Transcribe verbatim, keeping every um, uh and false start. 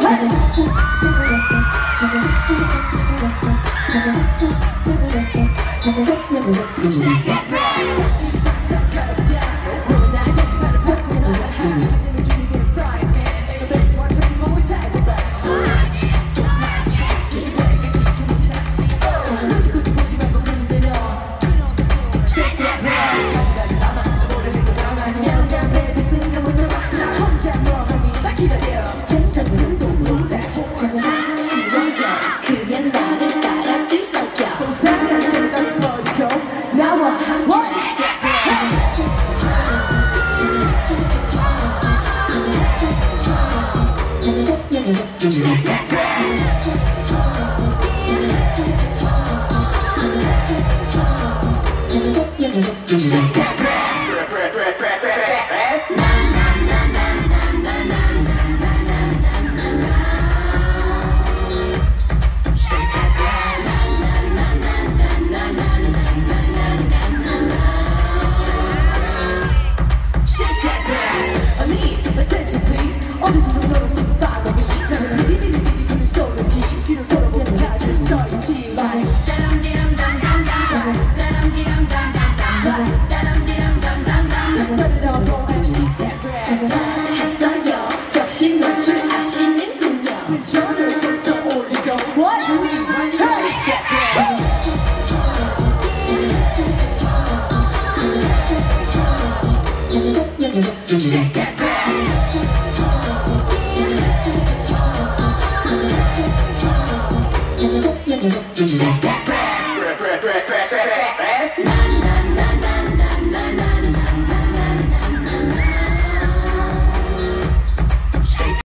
Shake that breath. Some kind of jam. 너는 나에게 바로 바꾸는 하하. 내가 기리게 frying pan. 내가 best one dream when we take it back. 기회가 시키는 낚시. 굳이 굳이 보지 말고 흔들어. Shake that breath. 나만 너 모르는 거 나만 명당 baby 순간부터 막상 혼자 뭐하니 나 기다려. 괜찮은 동료다. 쉬워요. 그냥 나를 따라 들썩여. 동상한 생각이 버리고 나와 함께 shake that breath. Shake that breath. Shake that breath. Shake that breath. I need attention, please. 어디서 좀 너로 좀 follow me. 나는 리리리리리 부는 소리지. 뒤를 돌아보면 다 줄 서 있지. Like Just set it up, go and shake that breath. 했어요. 역시 놀 줄 아시는군요. 텐션을 좀 더 올리고 줄이 완전 shake that breath. Shake that breath. Shake